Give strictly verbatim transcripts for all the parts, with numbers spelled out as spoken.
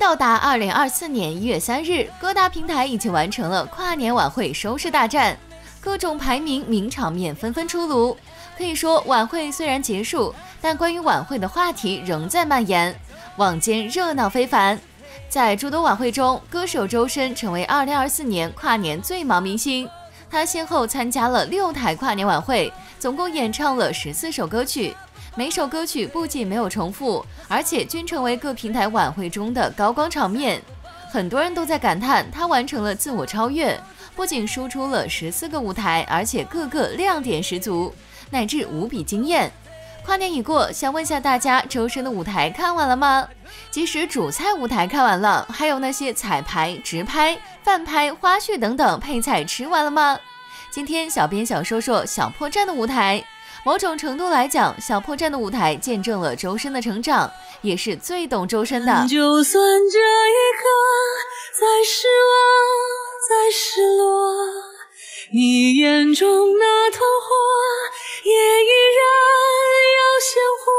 到达二零二四年一月三日，各大平台已经完成了跨年晚会收视大战，各种排名名场面纷纷出炉。可以说，晚会虽然结束，但关于晚会的话题仍在蔓延，网间热闹非凡。在诸多晚会中，歌手周深成为二零二四年跨年最忙明星。他先后参加了六台跨年晚会，总共演唱了十四首歌曲。每首歌曲不仅没有重复，而且均成为各平台晚会中的高光场面。很多人都在感叹他完成了自我超越，不仅输出了十四个舞台，而且个个亮点十足，乃至无比惊艳。跨年已过，想问下大家，周深的舞台看完了吗？即使主菜舞台看完了，还有那些彩排、直拍、饭拍、花絮等等配菜吃完了吗？今天小编想说说小破站的舞台。某种程度来讲，小破站的舞台见证了周深的成长，也是最懂周深的。 就算这一刻再失望再失落，你眼中那团火也依然要鲜活，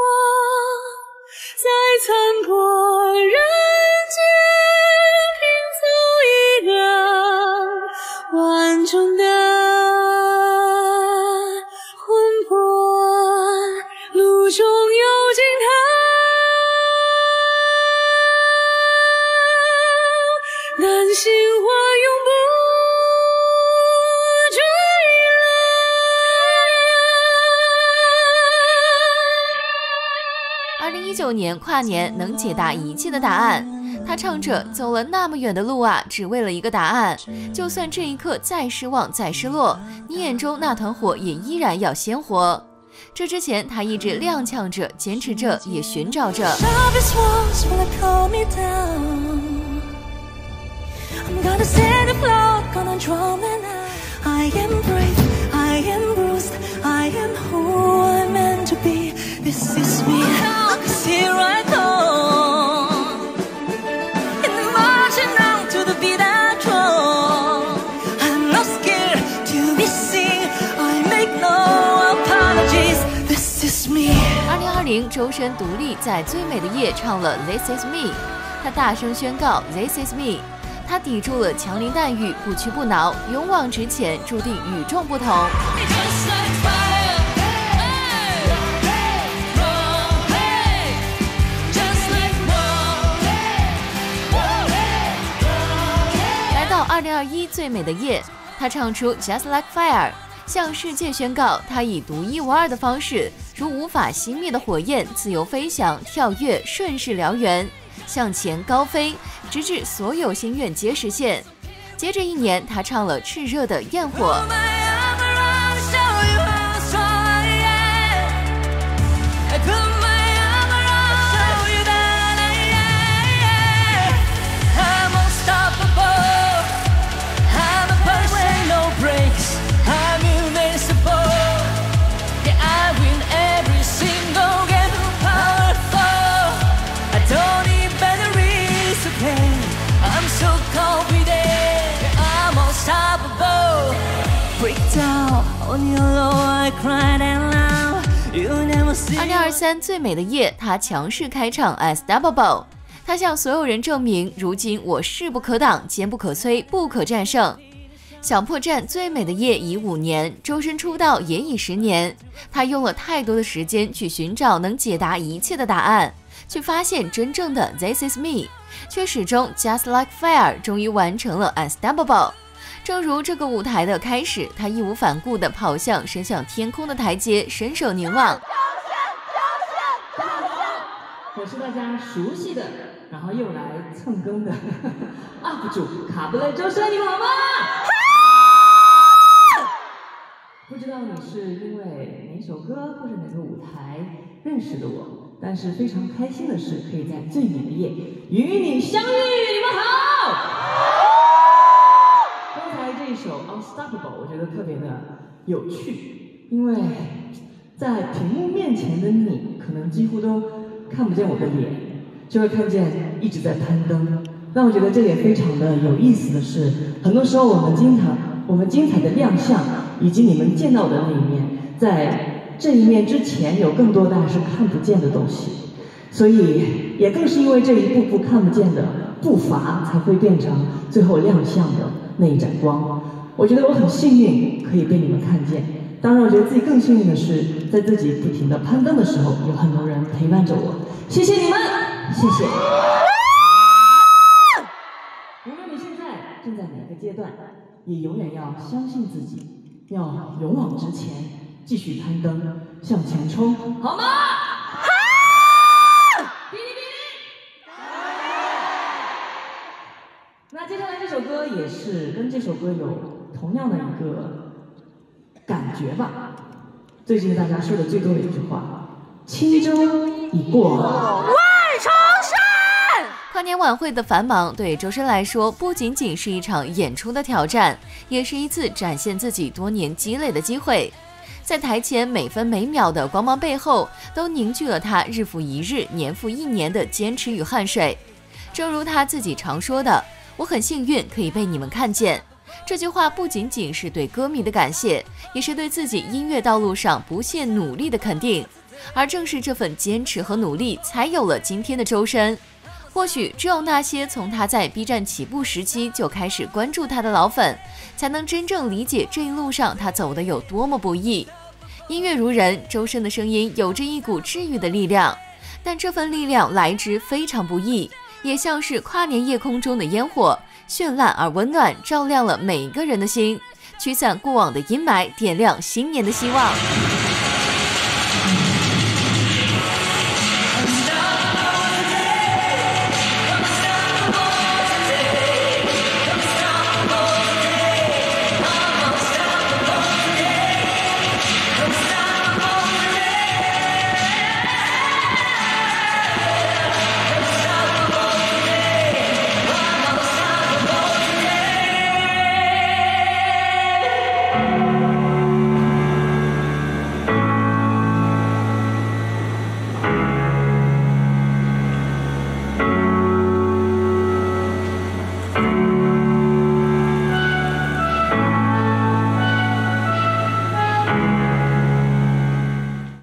在残破人间拼凑一个完整的魂魄，路中有尽头，但心花永不坠落。二零一九年跨年能解答一切的答案，他唱着走了那么远的路啊，只为了一个答案。就算这一刻再失望再失落，你眼中那团火也依然要鲜活。这之前他一直踉跄着，坚持着，也寻找着。二零二零，周深独立在最美的夜唱了 This Is Me， 他大声宣告 This Is Me， 他抵住了枪林弹雨，不屈不挠，勇往直前，注定与众不同。来到二零二一最美的夜，他唱出 Just Like Fire， 向世界宣告他以独一无二的方式，如无法熄灭的火焰，自由飞翔、跳跃、顺势燎原，向前高飞，直至所有心愿皆实现。接着一年，他唱了炽热的焰火。二零二三最美的夜，他强势开唱 Unstoppable， 他向所有人证明，如今我势不可挡，坚不可摧，不可战胜。小破站最美的夜已五年，周深出道也已十年，他用了太多的时间去寻找能解答一切的答案，去发现真正的 This Is Me， 却始终 Just Like Fire 终于完成了 Unstoppable。正如这个舞台的开始，他义无反顾地跑向伸向天空的台阶，伸手凝望。 我是大家熟悉的，然后又来蹭更的 U P 主卡布雷周深，你们好吗？不知道你是因为哪首歌或者哪个舞台认识的我，但是非常开心的是，可以在最美的夜与你相遇。你们好。刚才这一首 Unstoppable 我觉得特别的有趣，因为在屏幕面前的你可能几乎都看不见我的脸，就会看见一直在攀登。让我觉得这也非常的有意思的是，很多时候我们经常我们精彩的亮相以及你们见到的那一面，在这一面之前有更多的是看不见的东西，所以也更是因为这一步步看不见的步伐才会变成最后亮相的那一盏光。我觉得我很幸运可以被你们看见，当然我觉得自己更幸运的是，在自己不停的攀登的时候，有很多人陪伴着我，谢谢你们，谢谢。无论你现在正在哪个阶段，也永远要相信自己，要勇往直前，继续攀登，向前冲，好吗？好！哔哩哔哩。那接下来这首歌也是跟这首歌有同样的一个感觉吧。最近大家说的最多的一句话：“轻舟已过万重山。” 跨年晚会的繁忙对周深来说，不仅仅是一场演出的挑战，也是一次展现自己多年积累的机会。在台前每分每秒的光芒背后，都凝聚了他日复一日、年复一年的坚持与汗水。正如他自己常说的：“我很幸运可以被你们看见。”这句话不仅仅是对歌迷的感谢，也是对自己音乐道路上不懈努力的肯定。而正是这份坚持和努力，才有了今天的周深。或许只有那些从他在 B 站起步时期就开始关注他的老粉，才能真正理解这一路上他走得有多么不易。音乐如人，周深的声音有着一股治愈的力量，但这份力量来之非常不易，也像是跨年夜空中的烟火，绚烂而温暖，照亮了每个人的心，驱散过往的阴霾，点亮新年的希望。